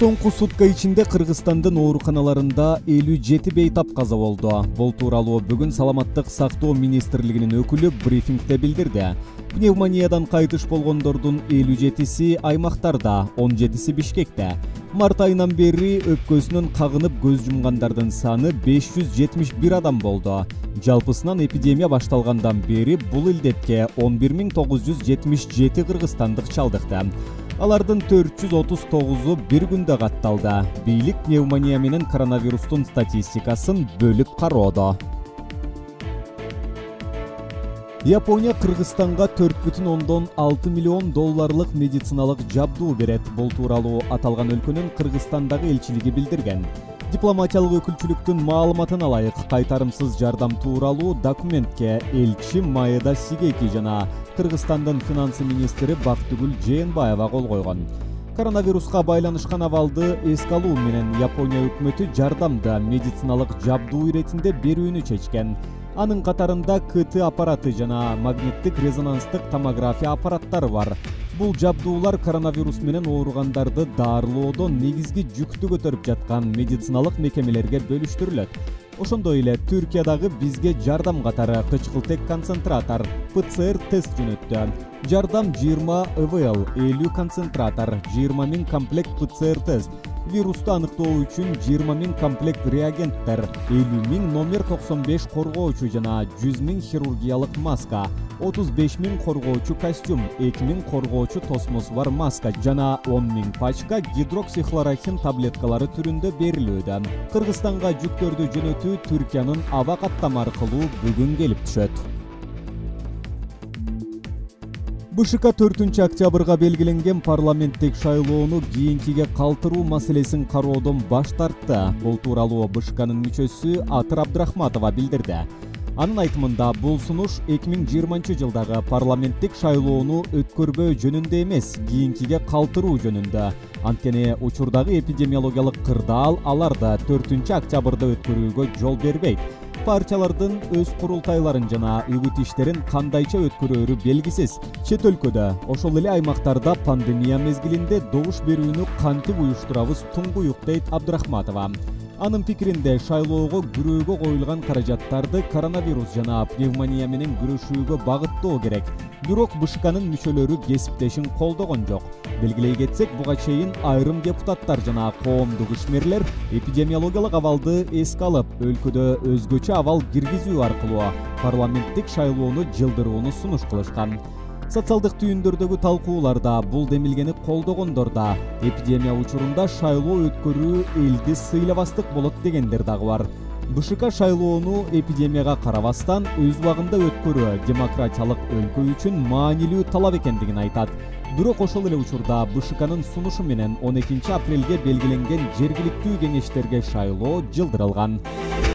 Соңку сутка ичинде Кыргызстандын ооруканаларында 57 бейтап каза болду. Бул тууралуу бүгүн Саламаттык сактоо министрлигинин өкүлү брифингде билдирди. Пневмониядан кайтыш болгондордун 57си аймактарда, 17си Бишкекте. Март айынан бери өпкөсүнөн кагынып көз жумгандардын саны 571 адам болду. Жалпысынан эпидемия башталгандан бери бул илдетке 11977 кыргызстандык чалдыкты. Алардын 439-у бир күндө катталды. Бийлик пневмония менен коронавирустун статистикасын бөлүп кароодо. Япония Кыргызстанга 4,6 миллион долларлык медициналык жабдуу берет. Бул тууралуу аталган өлкөнүн Кыргызстандагы элчилиги билдирген. Дипломатиялык өкүлчүлүктүн маалыматын алайык. Кайтарымсыз жардам тууралуу документке элчи Маэда Сигеки жана Кыргызстандын финансы министри Бактыгүл Жээнбаева кол койгон. Коронавируска байланышкан абалды эске алуу менен Япония өкмөтү жардамды медициналык жабдуу иретинде берүүнү чечкен. Анын катарында КТ аппараты жана магниттик резонанстык томография аппараттары бар. Бул жабдуулар коронавирус менен ооругандарды дарылоодо негизги жүктү көтөрүп жаткан медициналык мекемелерге бөлүштүрүлөт. Ошондой эле Түркиядагы бизге жардам катары кычкылтек концентратор ПЦР тест жөнөттү. Жардам 20 ЭВЛ, 50 концентратор, 20 000 комплект ПЦР тест, вирусту аныктоо үчүн 20 000 комплект реагенттер, 50 000 номер 95 коргоочу жана 100 000 хирургиялык маска, 35 000 коргоочу костюм, 2 000 коргоочу тосмосу бар маска жана 10 000 пачка гидроксихлорохин таблеткалары түрүндө берилүүдө. Кыргызстанга жүктөрдү жөнөтүү Түркиянын аба каттама аркылуу бүгүн келип түшөт. БШК 4-октябрга белгиленген парламенттик шайлоону кийинкиге калтыруу маселесин кароодон баш тартты. Бул тууралуу БШКнын мүчөсү Атыр Абдрахматова билдирди. Анын айтымында бул сунуш 2020 жылдагы парламенттик шайлоону өткөрбөө жөнүндө эмес, кийинкиге калтыруу жөнүндө. Анткени учурдагы эпидемиологиялык кырдаал аларды 4-октябрда өткөрүүгө жол бербейт. Партиялардын өз курултайларын жана үгүт иштерин кандайча өткөрөөрү белгисиз. Чет өлкөдө, ошол эле аймактарда пандемия мезгилинде добуш берүүнү кантип уюштурабыз туңгуюк дейт Абдрахматова. Анын пикиринде шайлоого күрөөгө коюлган каражаттарды коронавирус жана пневмония менен күрөшүүгө багыттоо керек. Бирок БШКнын мүчөлөрү кесиптешин колдогон жок. Белгилей кетсек, буга чейин айрым депутаттар жана коомдук ишмерлер эпидемиологиялык абалды эске алып, өлкөдө өзгөчө абал киргизүү аркылуу парламенттик шайлоону жылдырууну сунуш кылышкан. Социалдык түйүндөрдөгү талкууларда бул демилгени колдогондор да эпидемия учурунда шайлоо өткөрүү элди сыйлабастык болот дегендер дагы бар. БШК шайлоону эпидемияга карабастан өз убагында өткөрүү демократиялык өлкө үчүн маанилүү талап экендигин айтат. Бирок ошол эле учурда БШКнын сунушу менен 12 апрелге белгиленген жергиликтүү кеңештерге шайлоо жылдырылган.